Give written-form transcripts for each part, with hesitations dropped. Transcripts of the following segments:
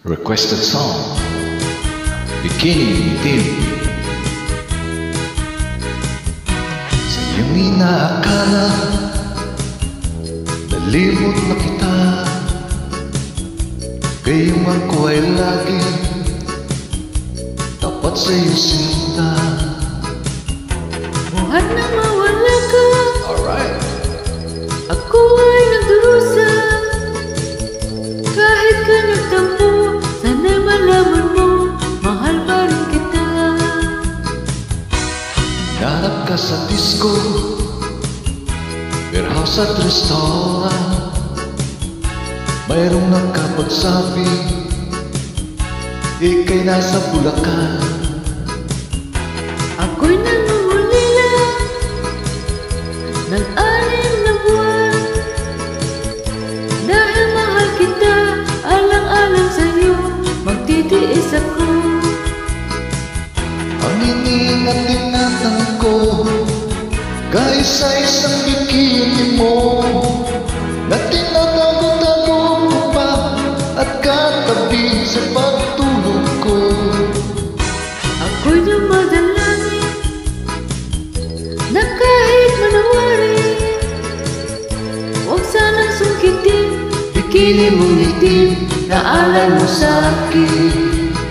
Requested song, Bikini Itim. Sa iyong inaakala, nalimot na kita, gayong ako ay lagi tapat sa iyong sinta. Buhat na mawala ka, Alright. ako ay nagdurusa. Kahit ka nagtampo, sana'y malaman mo, mahal pa rin kita. Nanap ka sa disco, warehouse at restaurant, mayroong nakapagsabi, ika'y nasa Bulacan. Ako'y nangungulila ng 6 na buwan, dahil mahal kita, alang-alang sa'yo, magtitiis ako. Ang iniingatan ko, kaisa-isang bikini mo, na tinatago-tago ko pa at katabi sa pagtulog ko. Ako'y dumadalangin na kahit manawari, huwag sanang sungkitin, bikini mong itim na alay mo sa'kin.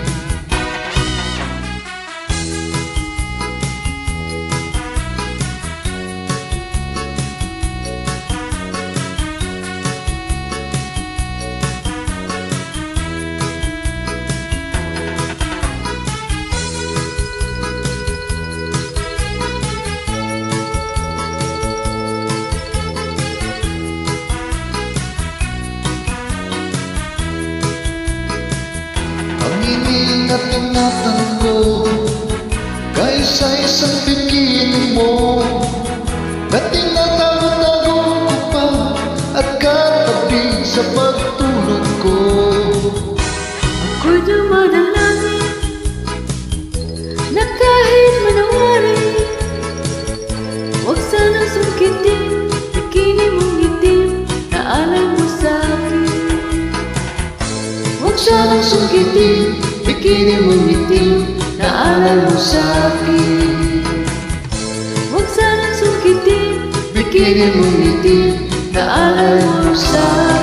Ingatan ko, kaisa-isang bikini mo, na tinatago-tago ko pa at katabi sa pagtulog ko. Ako'y dumadalangin na kahit manawari, huwag sanang sungkitin, bikini mong itim na alay mo sa'kin. Huwag sanang sungkitin, bikini mong itim na alay mo sa'kin. Huwag sanang sungkitin, bikini mong itim na alay mo sa'kin.